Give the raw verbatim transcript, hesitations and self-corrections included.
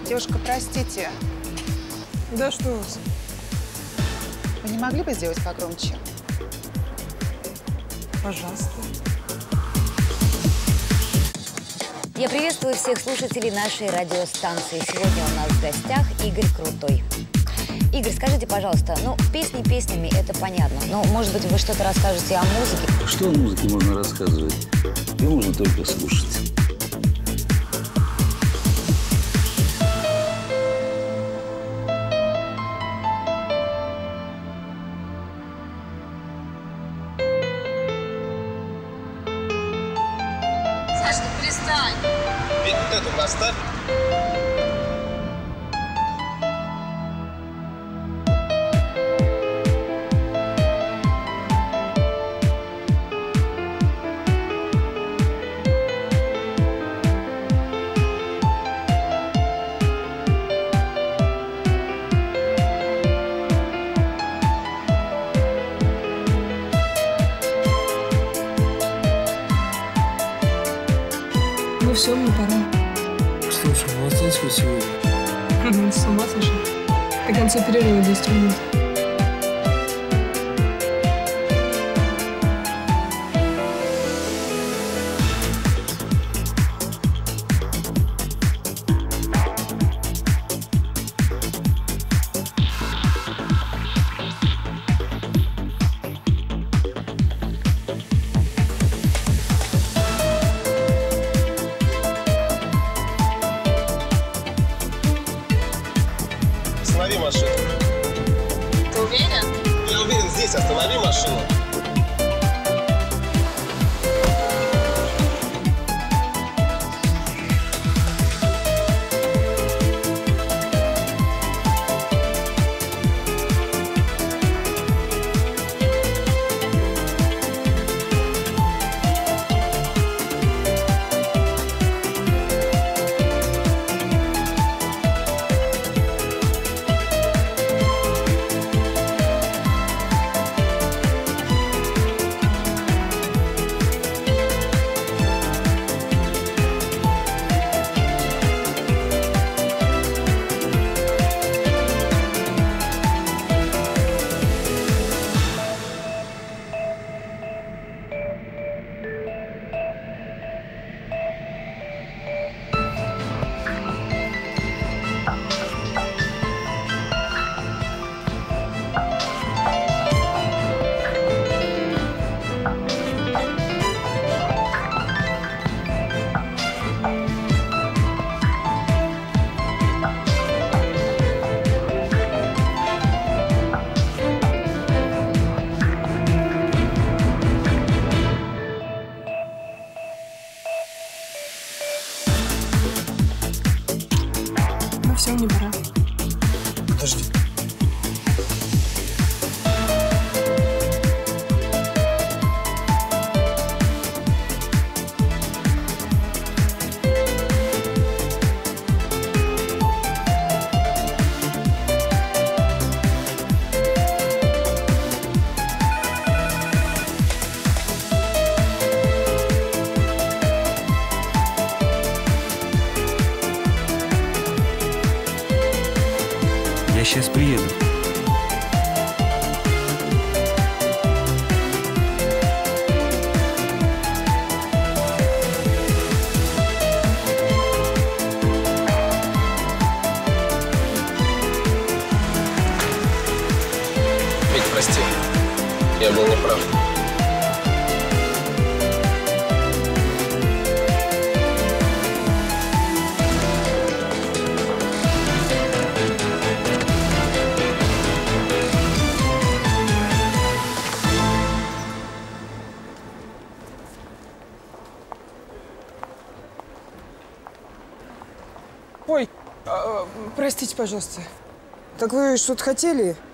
Девушка, простите. Да что у вас? Вы не могли бы сделать погромче? Пожалуйста. Я приветствую всех слушателей нашей радиостанции. Сегодня у нас в гостях Игорь Крутой. Игорь, скажите, пожалуйста, ну, песни песнями, это понятно, но, может быть, вы что-то расскажете о музыке? Что о музыке можно рассказывать? Ее можно только слушать. Саш, ты перестань. Ведь вот эту поставь. Ну все, мне пора. Что ж, молодец вы сегодня. С ума сошел. До конца перерыва десять минут. Останови машину. Ты уверен? Я уверен, здесь останови машину. Ну все, мне пора. Подожди. Я сейчас приеду. Ведь прости, я был неправ. Ой, а, простите, пожалуйста. Так вы что-то хотели?